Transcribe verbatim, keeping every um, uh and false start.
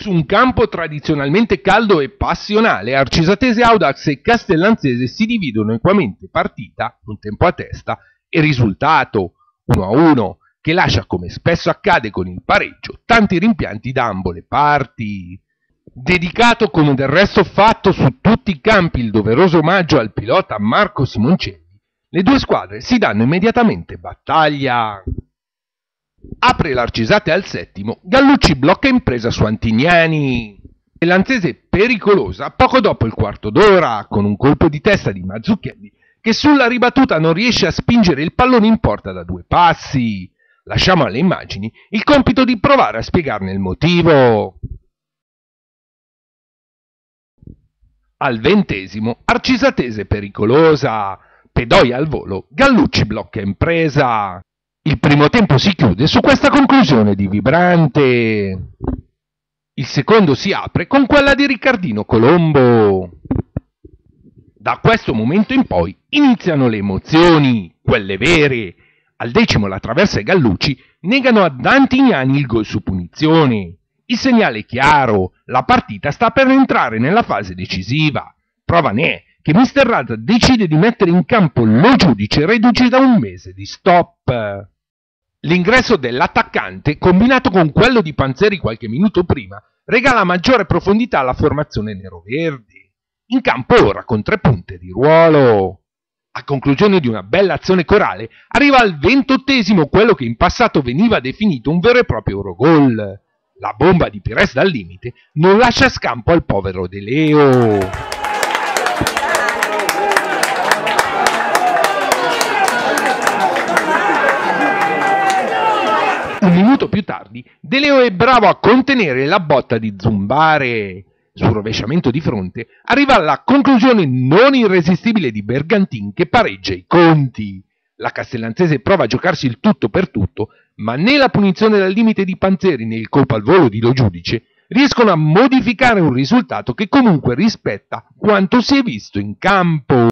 Su un campo tradizionalmente caldo e passionale, Arcisatese Audax e Castellanzese si dividono equamente partita, un tempo a testa, e risultato uno a uno, che lascia, come spesso accade con il pareggio, tanti rimpianti da ambo le parti. Dedicato, come del resto fatto su tutti i campi, il doveroso omaggio al pilota Marco Simoncelli, le due squadre si danno immediatamente battaglia. Apre l'Arcisate al settimo, Gallucci blocca impresa su Antignani. Lanzese pericolosa poco dopo il quarto d'ora, con un colpo di testa di Mazzucchelli, che sulla ribattuta non riesce a spingere il pallone in porta da due passi. Lasciamo alle immagini il compito di provare a spiegarne il motivo. Al ventesimo, Arcisatese pericolosa. Pedoia al volo, Gallucci blocca impresa. Il primo tempo si chiude su questa conclusione di Vibrante. Il secondo si apre con quella di Riccardino Colombo. Da questo momento in poi iniziano le emozioni, quelle vere. Al decimo la Traversa e Gallucci negano ad Antignani il gol su punizione. Il segnale è chiaro, la partita sta per entrare nella fase decisiva. Prova ne è che mister Radda decide di mettere in campo lo giudice reduce da un mese di stop. L'ingresso dell'attaccante, combinato con quello di Panzeri qualche minuto prima, regala maggiore profondità alla formazione neroverde. In campo ora con tre punte di ruolo. A conclusione di una bella azione corale, arriva al ventottesimo quello che in passato veniva definito un vero e proprio Eurogol. La bomba di Pires dal limite non lascia scampo al povero De Leo. Un minuto più tardi, De Leo è bravo a contenere la botta di Zumbare. Sul rovesciamento di fronte arriva la conclusione non irresistibile di Bergantin che pareggia i conti. La Castellanzese prova a giocarsi il tutto per tutto, ma né la punizione dal limite di Panzeri né il colpo al volo di Lo Giudice riescono a modificare un risultato che comunque rispetta quanto si è visto in campo.